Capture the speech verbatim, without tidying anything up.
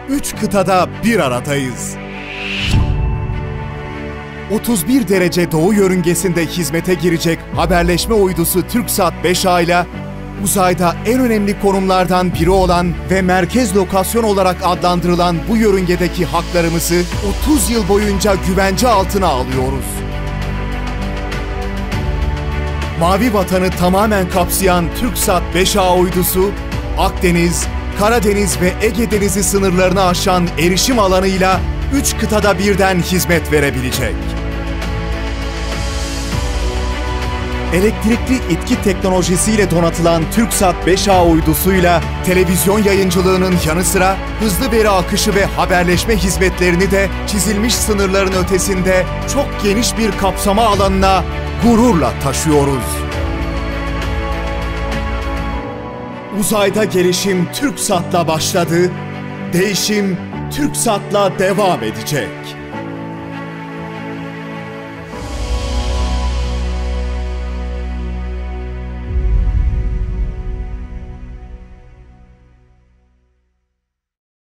Üç kıtada bir aradayız. otuz bir derece doğu yörüngesinde hizmete girecek haberleşme uydusu TürkSat beş A ile uzayda en önemli konumlardan biri olan ve merkez lokasyon olarak adlandırılan bu yörüngedeki haklarımızı otuz yıl boyunca güvence altına alıyoruz. Mavi Vatan'ı tamamen kapsayan TürkSat beş A uydusu, Akdeniz, Karadeniz ve Ege Denizi sınırlarını aşan erişim alanıyla üç kıtada birden hizmet verebilecek. Elektrikli itki teknolojisiyle donatılan TürkSat beş A uydusuyla televizyon yayıncılığının yanı sıra hızlı veri akışı ve haberleşme hizmetlerini de çizilmiş sınırların ötesinde çok geniş bir kapsama alanına gururla taşıyoruz. Uzayda gelişim TürkSat'la başladı, değişim TürkSat'la devam edecek.